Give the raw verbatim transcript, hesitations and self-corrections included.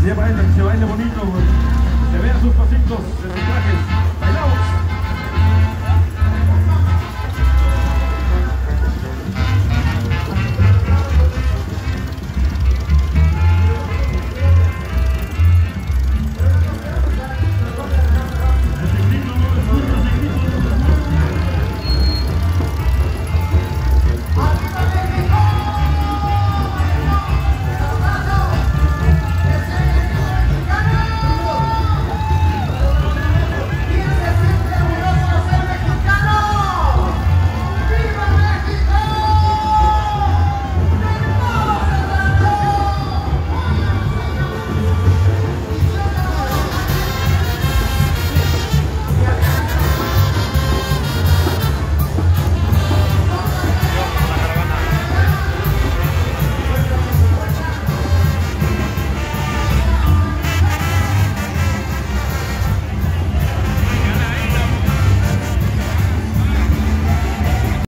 se baile, se baile bonito, se vean sus pasitos, de sus trajes.